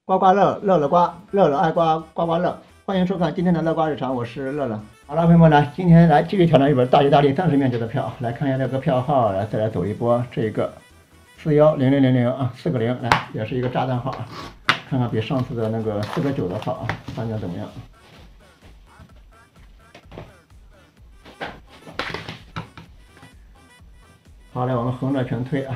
刮刮乐，乐乐刮，乐乐爱刮，刮刮乐。欢迎收看今天的乐刮日常，我是乐乐。好了，朋友们来，今天来继续挑战一本大吉大利30面值的票，来看一下这个票号，来再来走一波这个410000啊，4个0，来也是一个炸弹号啊，看看比上次的那个4个9的号啊，反响怎么样？好，来我们横着全推啊。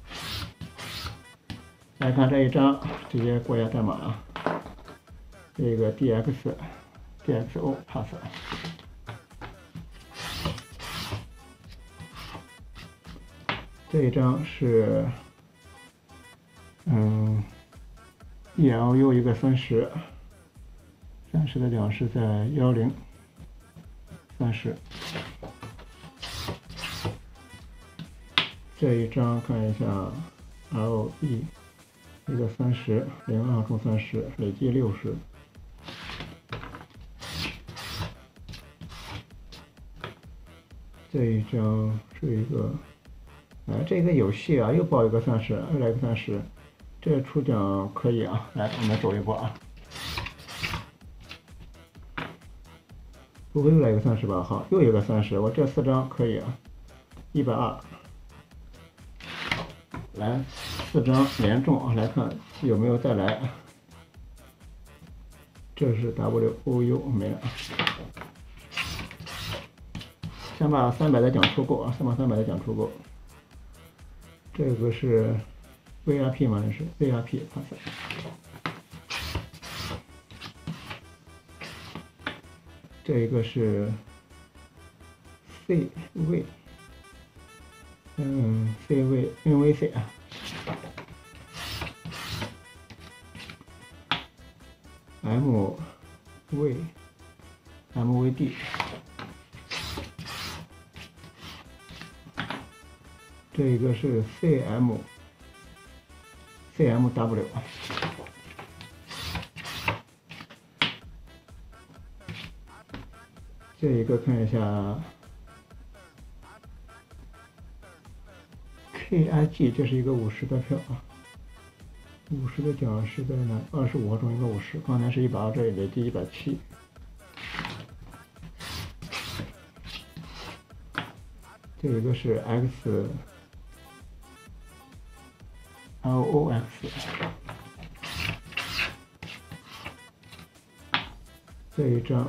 来看这一张，直接过一下代码啊。这个 DXO pass。这一张是ELU 一个30的两是在1030。这一张看一下 LE 一个30，02中30，累计60。这一张是一个，这个有戏啊，又报一个30，又来个30，这个出奖可以啊。来，我们走一波啊。不会又来一个30吧？好，又一个30，我这4张可以啊，120。来，4张连中啊，来看有没有再来。这是 WOU 没了。先把300的奖出够啊，先把300的奖出够。这个是 VIP 吗？这是 VIP pass。这一个是 CV。NVC 啊，MVD，这个是 CMW 啊，这一个看一下。KIG 这是一个50的票啊，50的奖是在哪？25号中一个50，刚才是120，这里累计170。这一个是 XLOX， 这一张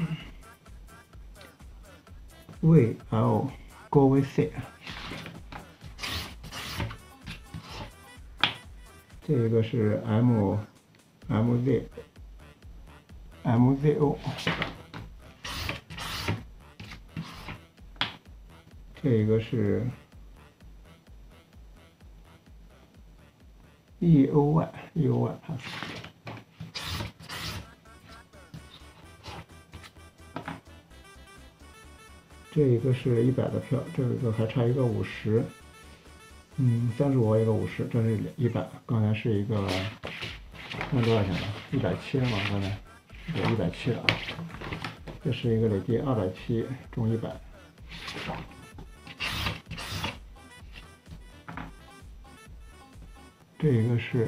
VL 高 VC。这个是 MZO， 这个是 EOY pass。这个是100的票，这个还差一个50。35号一个50，这是100，刚才是一个看多少钱了？170了吗？刚才有170了啊。这是一个累计270中100。这个是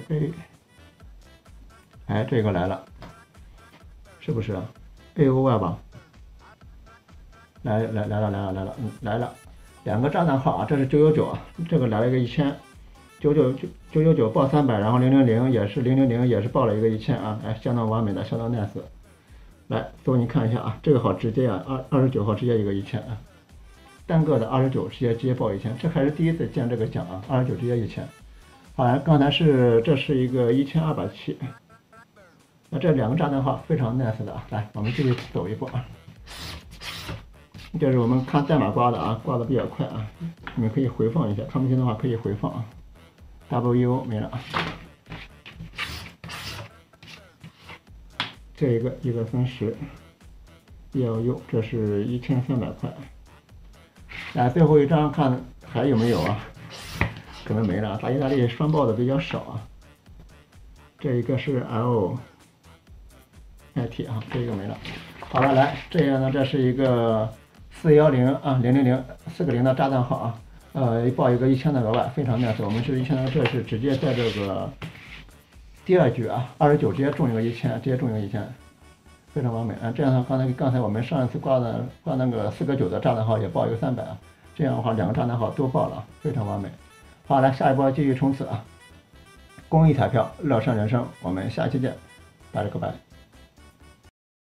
A， 这个来了，是不是啊 ？AOY 吧？来了。2个炸弹号啊，这是999啊，这个来了一个1000，999报300，然后000也是000也是报了一个1000啊，相当完美的，相当 nice。来，所以你看一下啊，这个号直接啊，29号直接一个1000啊，单个的29直接报1000，这还是第一次见这个奖啊，29直接1000。好，来，刚才这是一个1270，那这2个炸弹号非常 nice 的啊，来，我们继续走一步啊。这是我们看代码刮的啊，刮的比较快啊，你们可以回放一下，看不清的话可以回放啊。WEO 没了，这一个30 ELU， 这是1300块。来，最后一张看还有没有啊？可能没了，大吉大利双报的比较少啊。这一个是 LIT 啊，这一个没了。好了，来，这样呢，这是一个410啊000，4个0的炸弹号啊，报一个1000的额外，非常 nice。我们是1000的，这是直接在这个第二局啊，29直接中一个1000，直接中一个1000，非常完美啊！这样的话，刚才我们上一次挂那个4个9的炸弹号也报一个300啊，这样的话2个炸弹号都报了，非常完美。好，来下一波继续冲刺啊！公益彩票，乐善人生，我们下期见，拜了个拜。